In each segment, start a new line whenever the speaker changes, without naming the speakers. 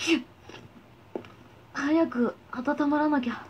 早く温まらなきゃ。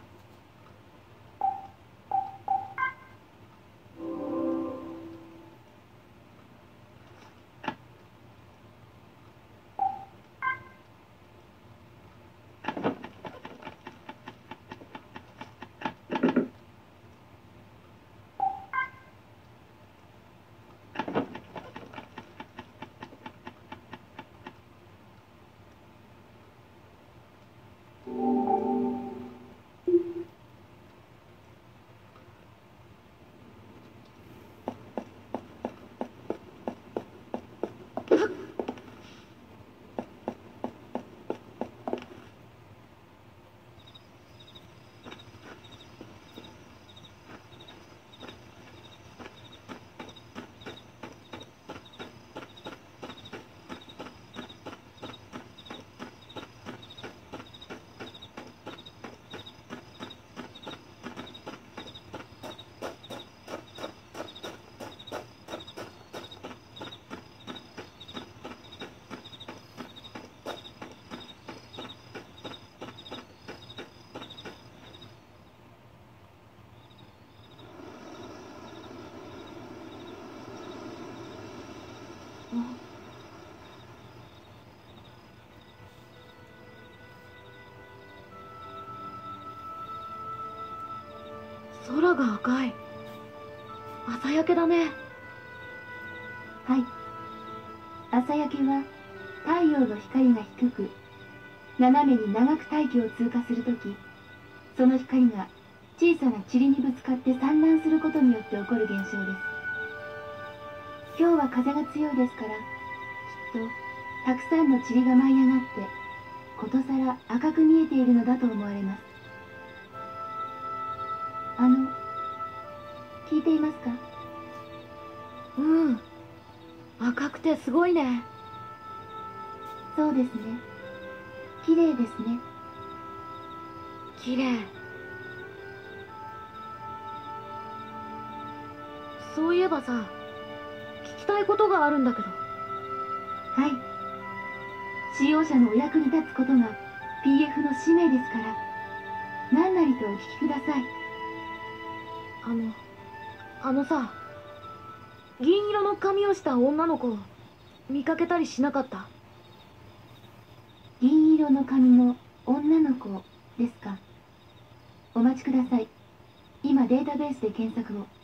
空が赤い。朝焼けだね。
はい。朝焼けは太陽の光が低く斜めに長く大気を通過するとき、その光が小さな塵にぶつかって散乱することによって起こる現象です。今日は風が強いですから、きっとたくさんの塵が舞い上がってことさら赤く見えているのだと思われます。聞いていますか？
うん、赤くてすごいね。
そうですね。綺麗ですね。
綺麗。そういえばさ、聞きたいことがあるんだけど。
はい。使用者のお役に立つことが PF の使命ですから、何なりとお聞きください。
あのさ、銀色の髪をした女の子を見かけたりしなかった？
銀色の髪の女の子ですか？お待ちください。今データベースで検索を。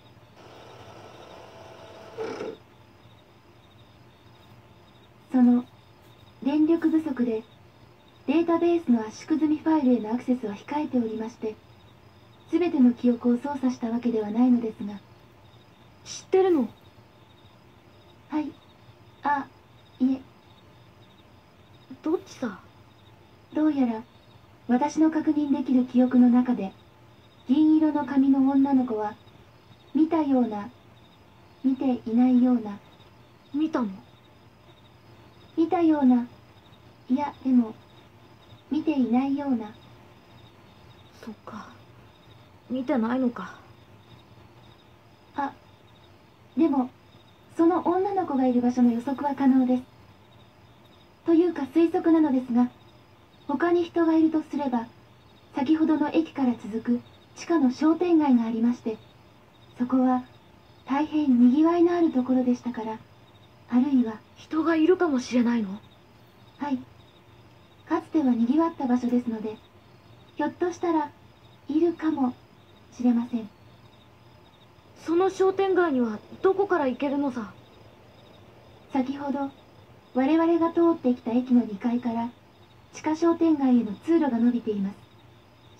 その電力不足でデータベースの圧縮済みファイルへのアクセスは控えておりまして、全ての記憶を操作したわけではないのですが。
知ってるの？
はい。あ、いえ。
どっちさ？
どうやら私の確認できる記憶の中で、銀色の髪の女の子は見たような、見ていないような、
見たの？
見たような、いやでも見ていないような。
そっか、見てないのか。
あ、でもその女の子がいる場所の予測は可能です。というか推測なのですが、他に人がいるとすれば、先ほどの駅から続く地下の商店街がありまして、そこは大変にぎわいのあるところでしたから、あるいは。
人がいるかもしれないの？
はい。かつてはにぎわった場所ですので、ひょっとしたらいるかもしれません。
その商店街にはどこから行けるのさ？
先ほど我々が通ってきた駅の2階から地下商店街への通路が伸びています。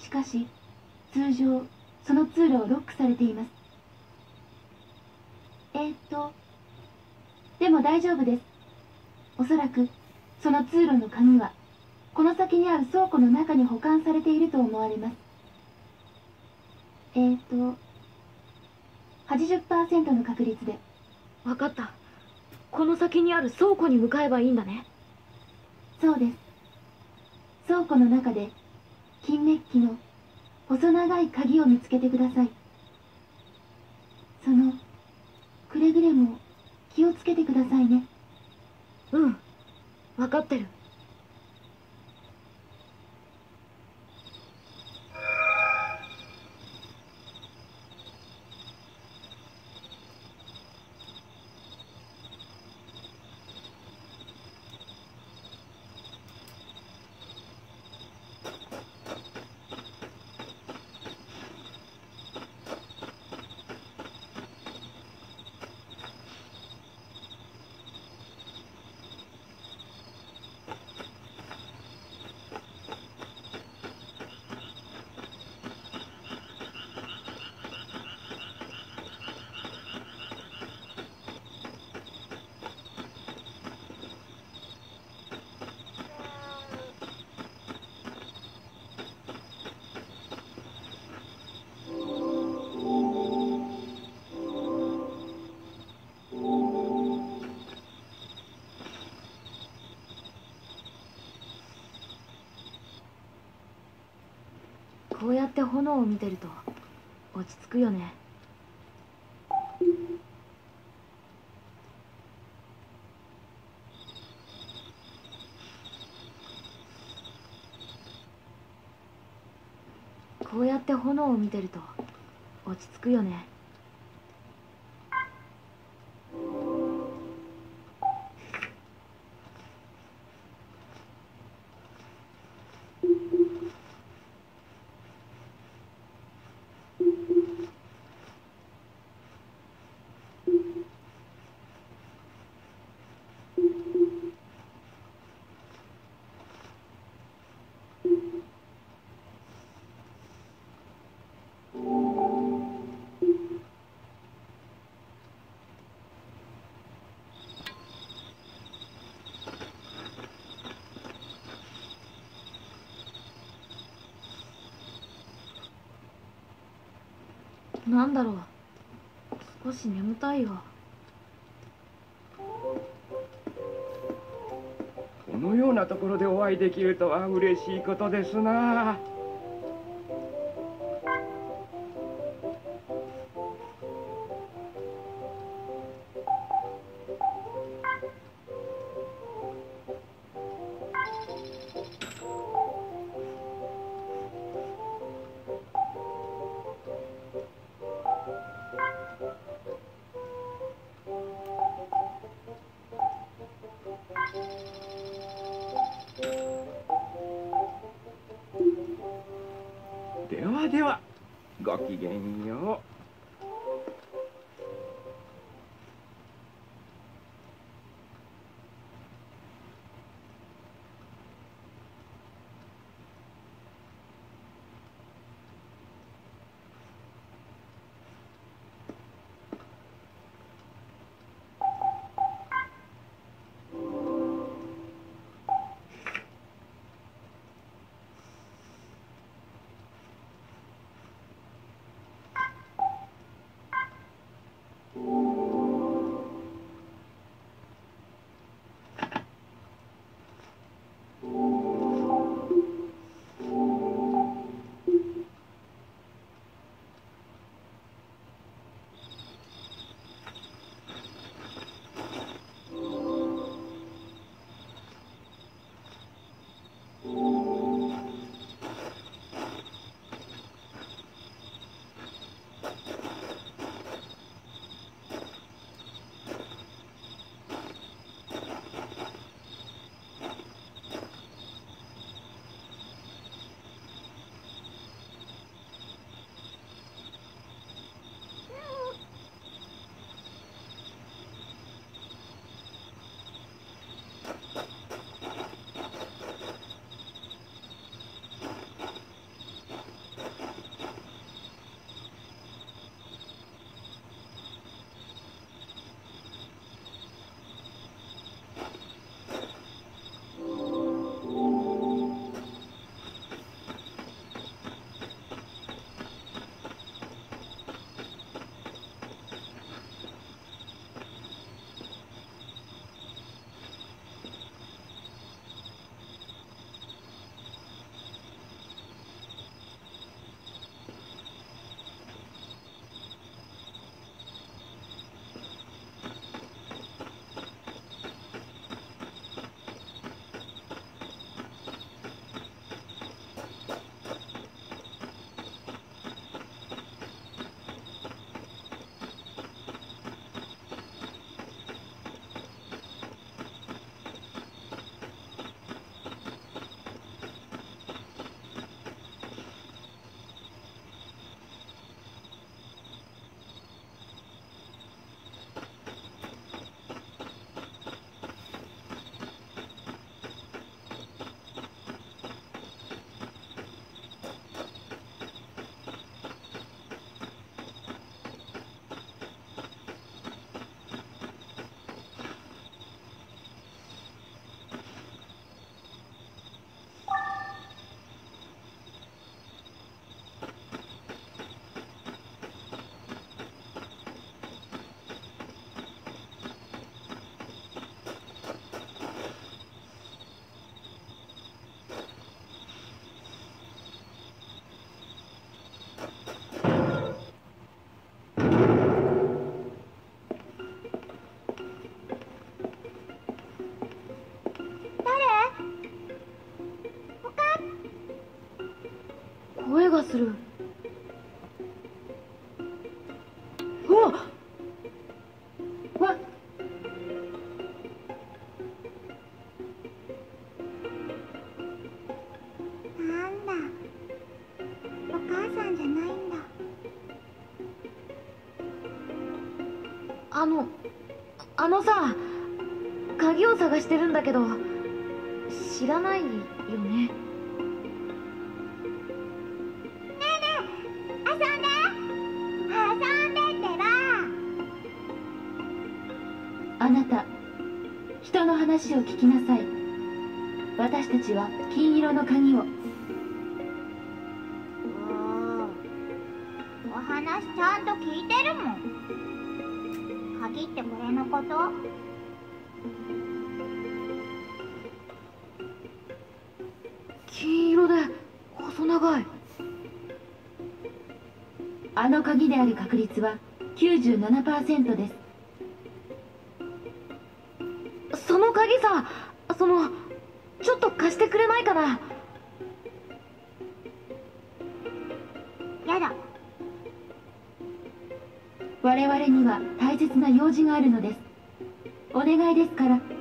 しかし通常その通路はロックされています。でも大丈夫です。おそらくその通路の鍵はこの先にある倉庫の中に保管されていると思われます。80% の確率で。
分かった。この先にある倉庫に向かえばいいんだね。
そうです。倉庫の中で金メッキの細長い鍵を見つけてください。そのくれぐれも気をつけてくださいね。
うん、分かってる。 こうやって炎を見てると落ち着くよね。こうやって炎を見てると落ち着くよね。なんだろう、少し眠たいよ。
このようなところでお会いできるとは嬉しいことですな。ではでは、ごきげんよう。
声がする。うわっ
わっ、
なんだ、お母さんじゃないんだ。
あのさ、鍵を探してるんだけど、知らないよね。
遊んでってば。
あなた、人の話を聞きなさい。私たちは金色の鍵を。
お話ちゃんと聞いてるもん。鍵ってこれのこと？
金色で細長い。
あの鍵である確率は 97% です。
その鍵さ、ちょっと貸してくれないかな。
やだ。
我々には大切な用事があるのです。お願いですから。
や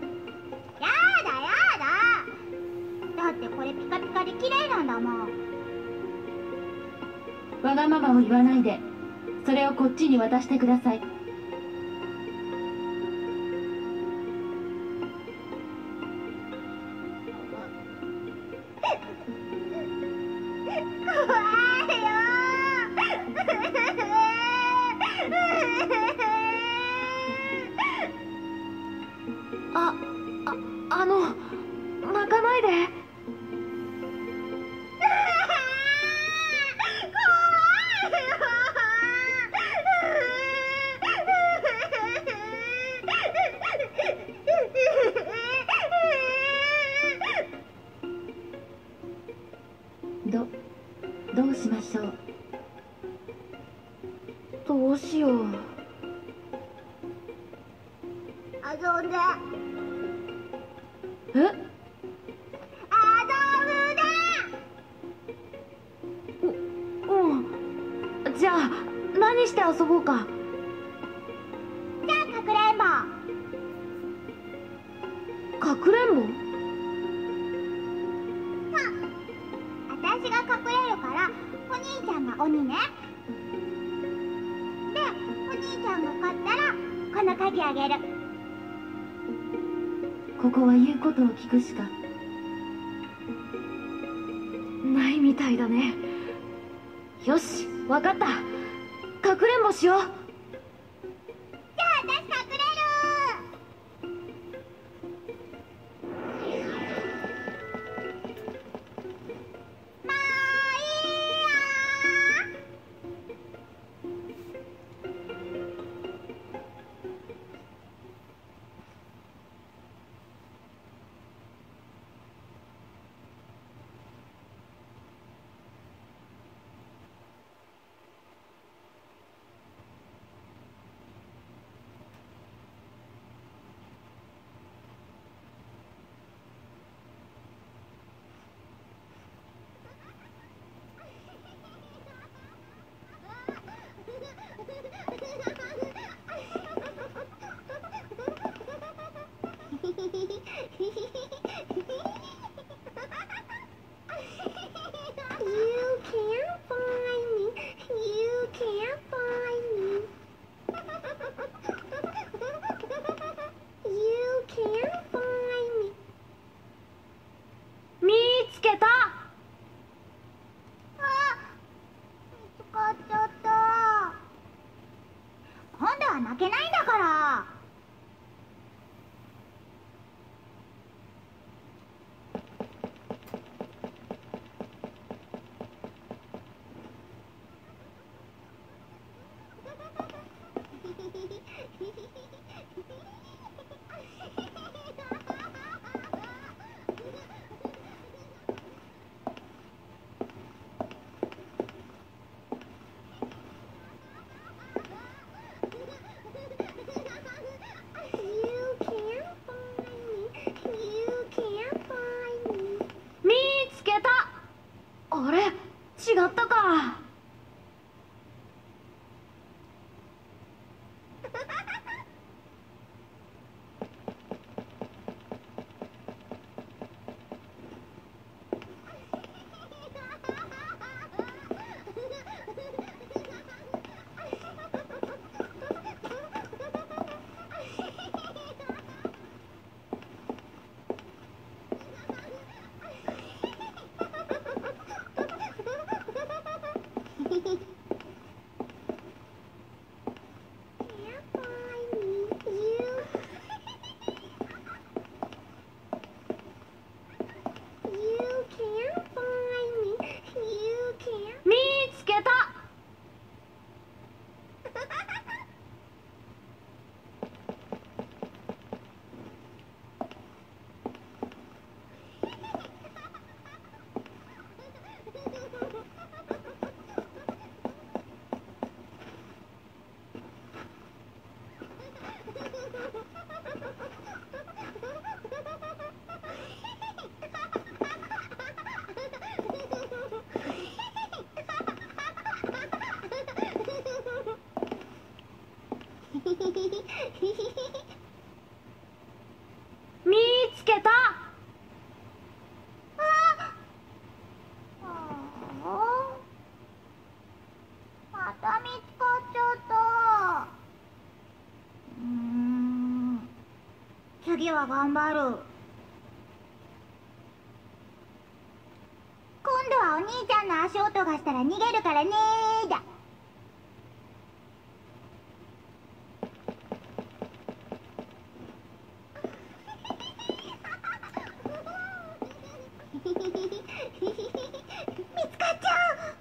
だ。だってこれピカピカで綺麗なんだもん。
わがままを言わないで、それをこっちに渡してください。
怖いよ。
泣かないで。
どうしましょう。
どうしよう。
遊んで。
え？
遊ぶ
うん。じゃあ何して遊ぼうか。
じゃあかくれんぼ。
かくれんぼ？
私が隠れるからお兄ちゃんが鬼ね。でお兄ちゃんが勝ったらこの鍵あげる。
ここは言うことを聞くしか
ないみたいだね。よし、わかった。かくれんぼしよう。
じゃあ私隠れる。負けないんだから。
あれ、違違ったか。見つけた。見つけた。
また見つかっちゃった。次は頑張る。今度はお兄ちゃんの足音がしたら逃げるからねーだ。見つかっちゃう。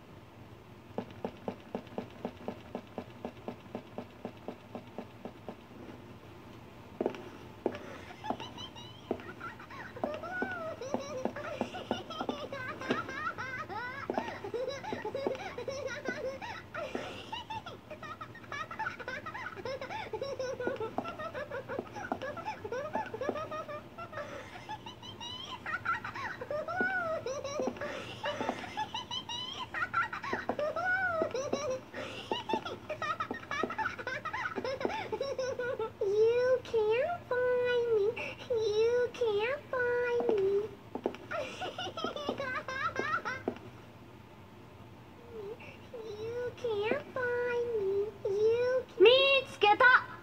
見つけた。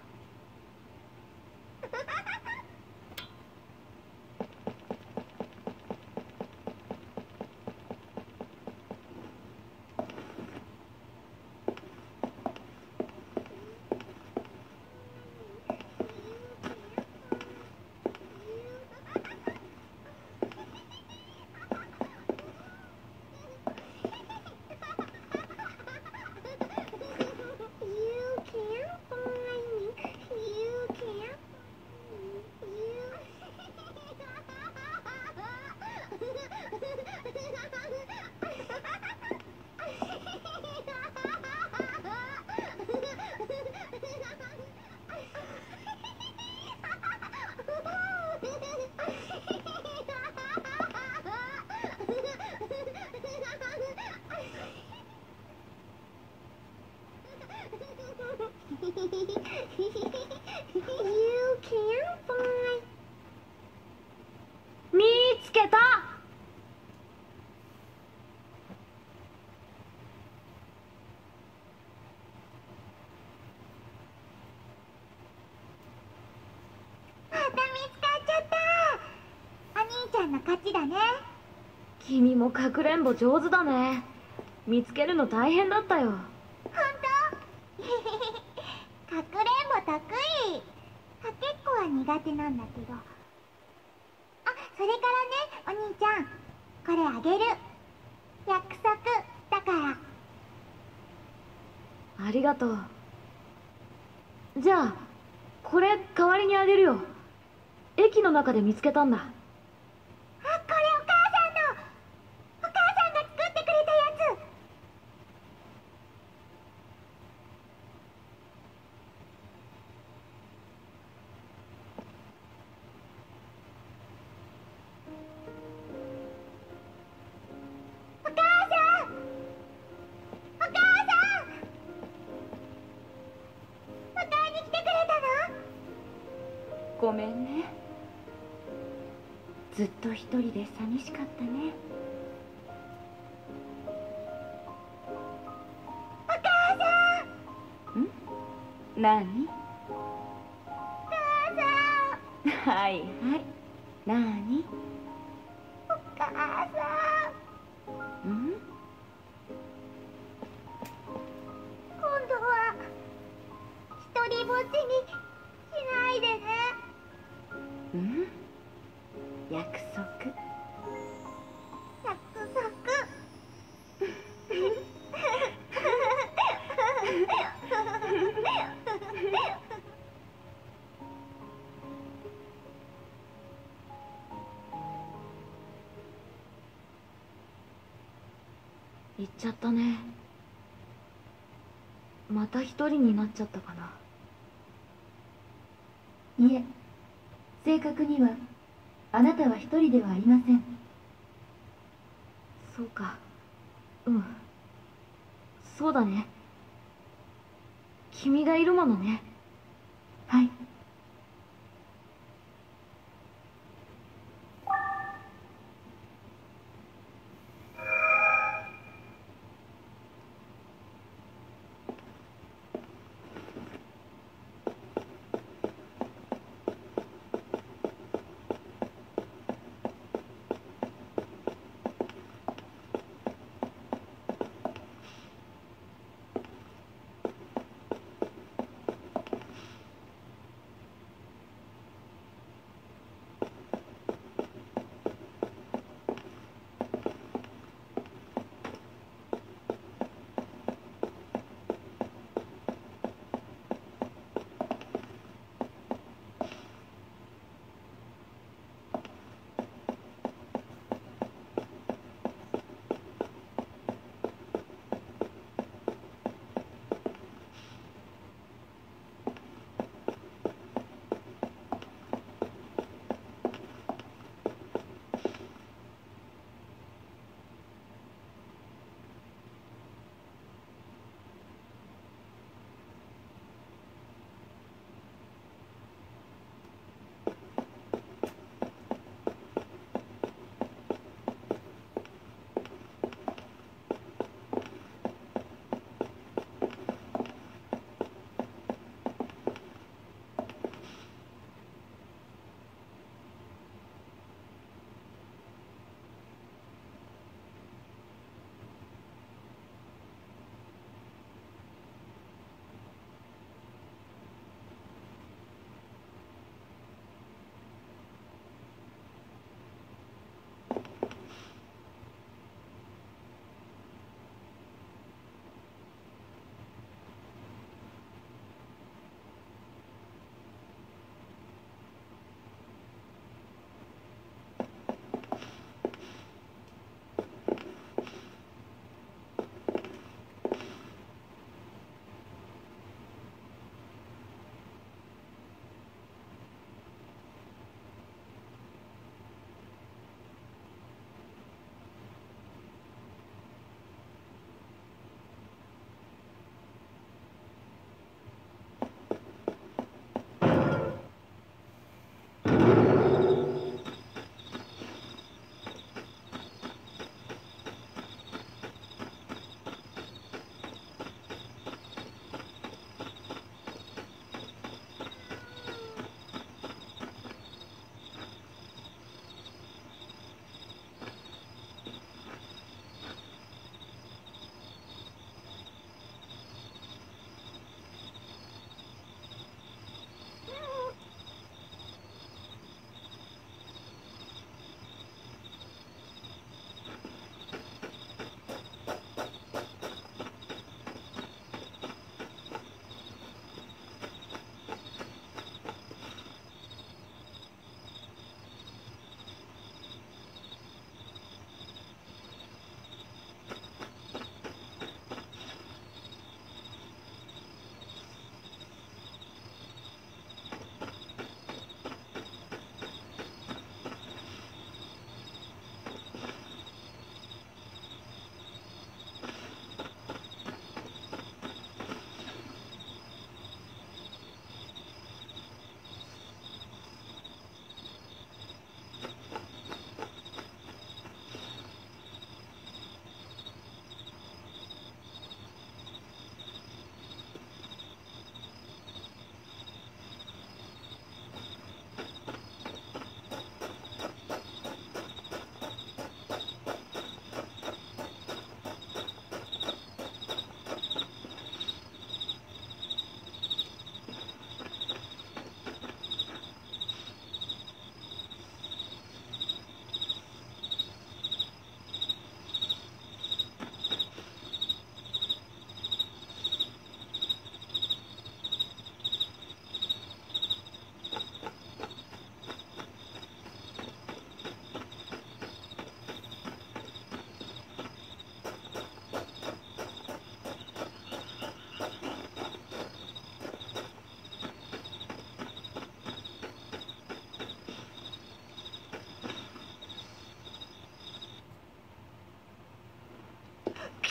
見つけた。
また見つかっちゃった。お兄ちゃんの勝ちだね。
君もかくれんぼ上手だね。見つけるの大変だったよ。
ほんとかくれんぼ得意。かけっこは苦手なんだけど。あ、それからね、お兄ちゃん、これあげる。約束だから。
ありがとう。じゃあこれ代わりにあげるよ。駅の中で見つけたんだ。
あ、これお母さんの。お母さんが作ってくれたやつ。お母さん、
めんね。ずっと一人で寂しかったね。
お母さん。
ん？何？
お母さん。
はいはい。何？
お母さん。
ん？
今度は一人ぼっちにしないでね。
ん？約束。
約束。
行っちゃったね。また一人になっちゃったかな。
いえ、正確にはあなたは一人ではありません。
そうか。うん。そうだね。君がいるものね。
はい。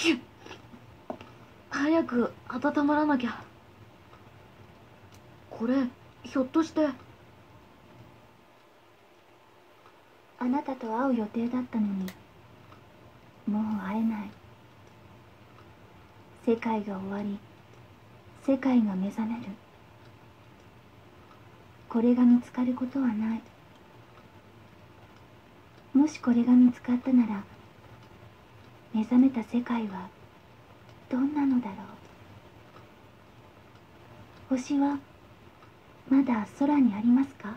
早く温まらなきゃ。これひょっとして。
あなたと会う予定だったのに、もう会えない。世界が終わり、世界が目覚める。これが見つかることはない。もしこれが見つかったなら、目覚めた世界はどんなのだろう。星はまだ空にありますか？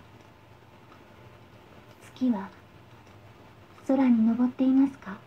月は空に昇っていますか？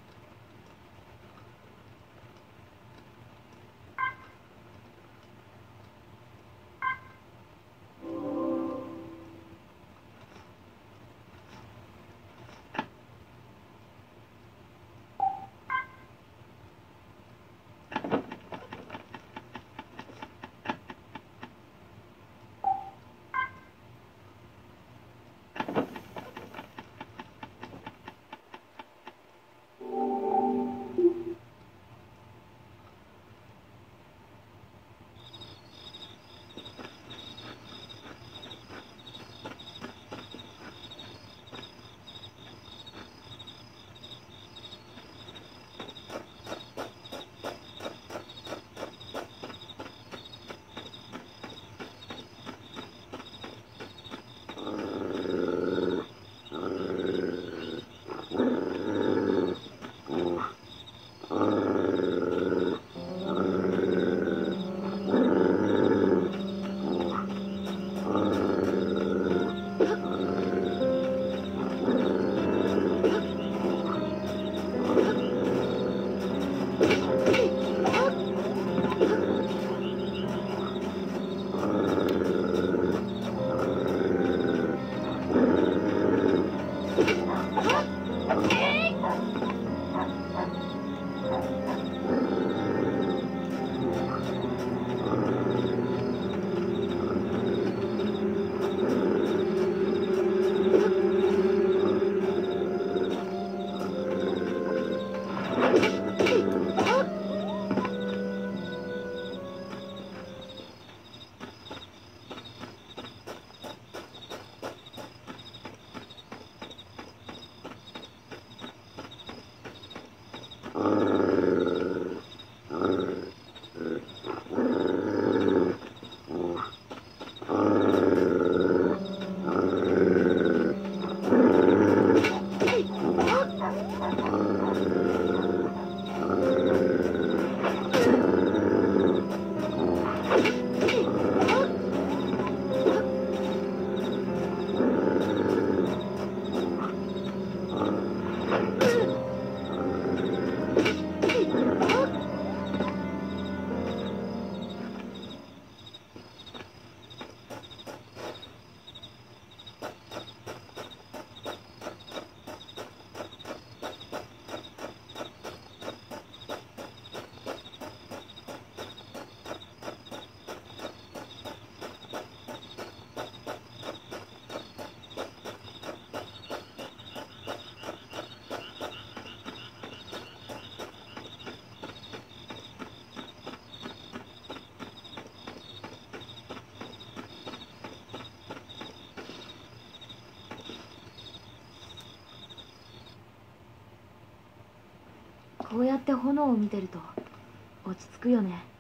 こうやって炎を見てると落ち着くよね。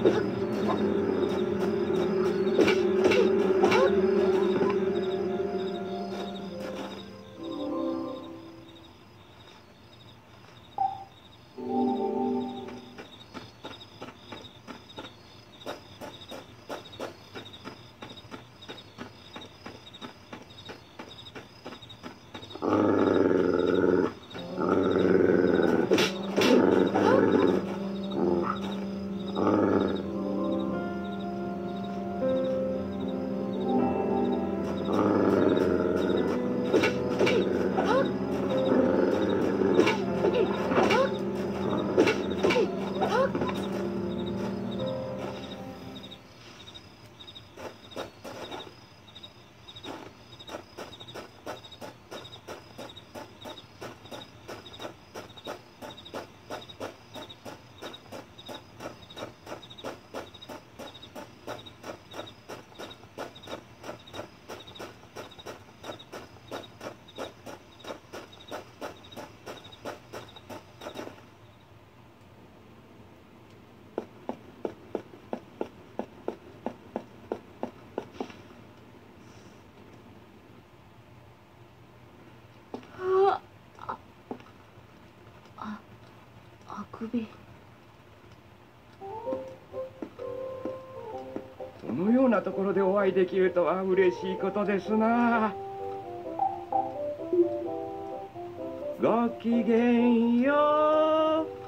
首。
このようなところでお会いできるとは嬉しいことですな。ごきげんよう。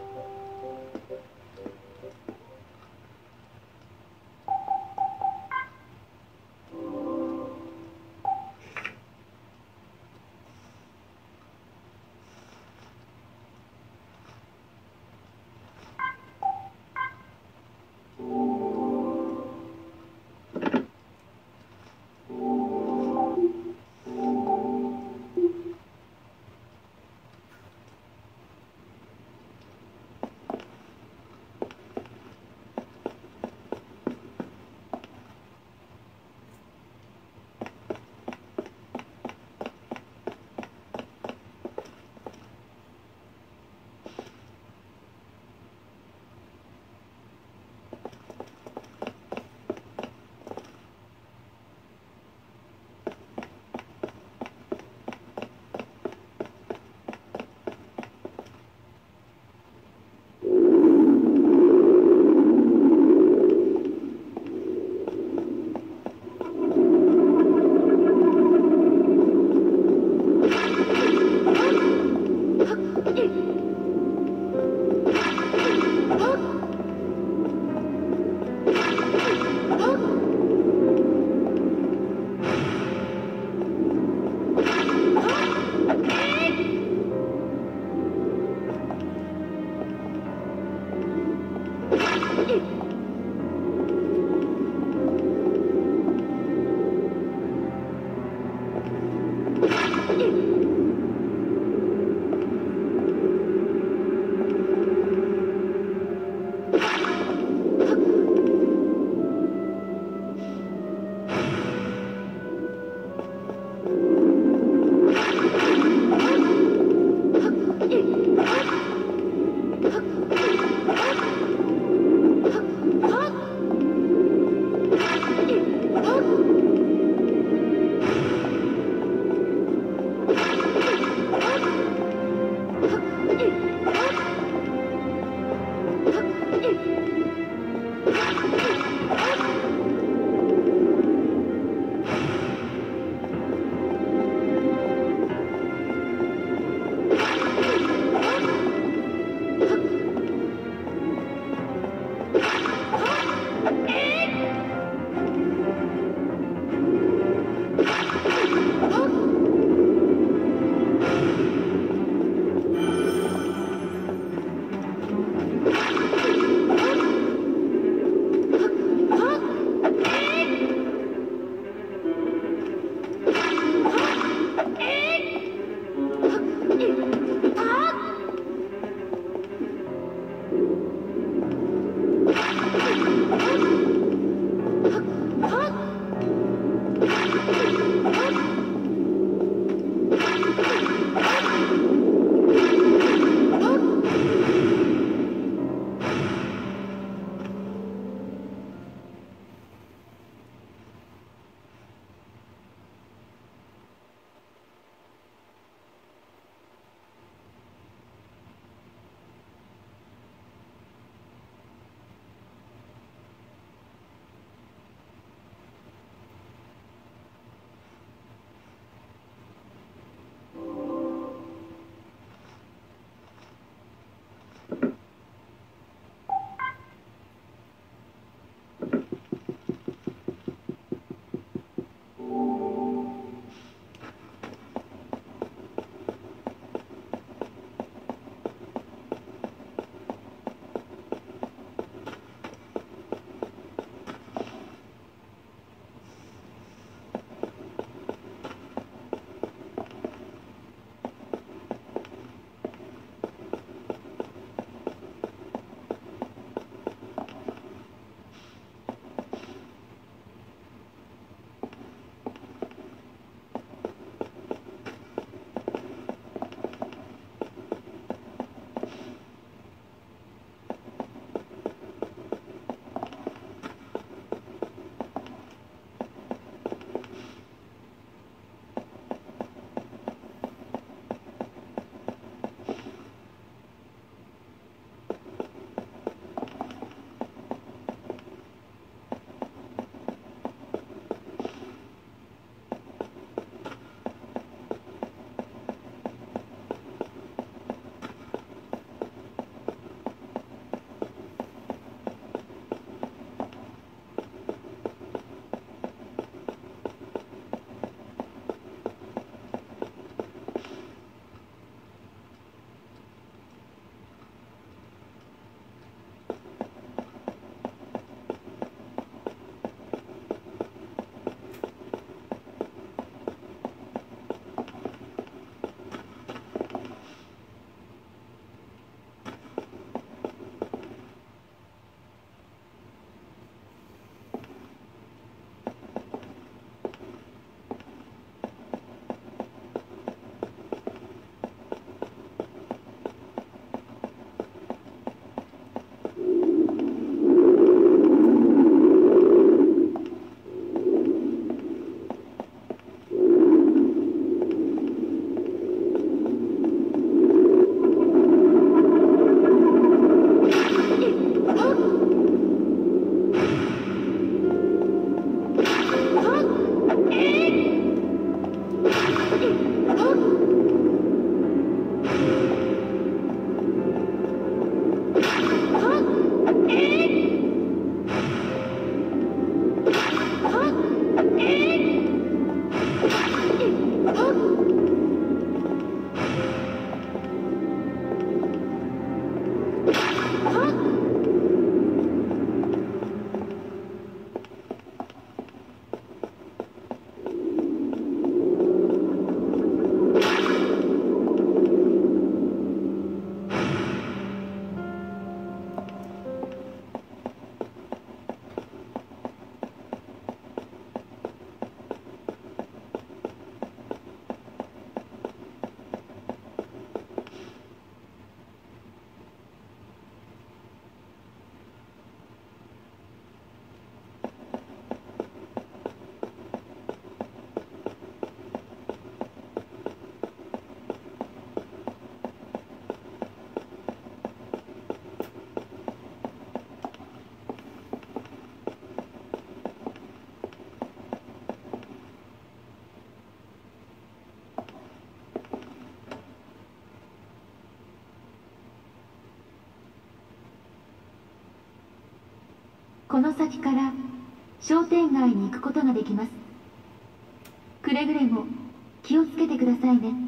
この先から商店街に行くことができます。くれぐれも気をつけてくださいね。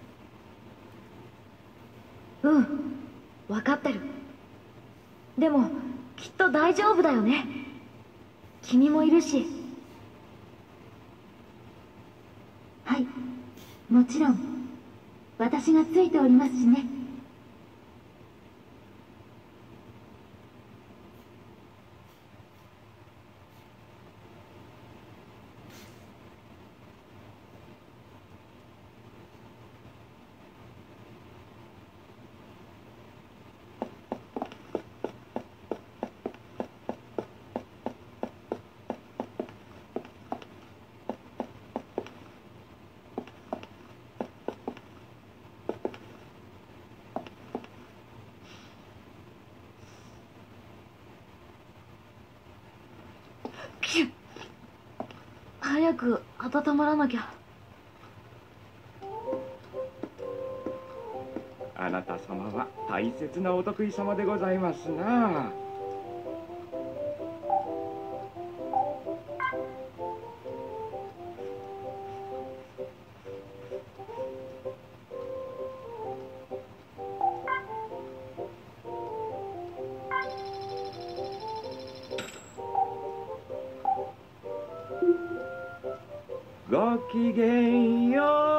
うん、分かってる。でもきっと大丈夫だよね。君もいるし。
はい、もちろん私がついておりますしね。
早く温まらなきゃ。
あなた様は大切なお得意様でございますな。ごきげんよう。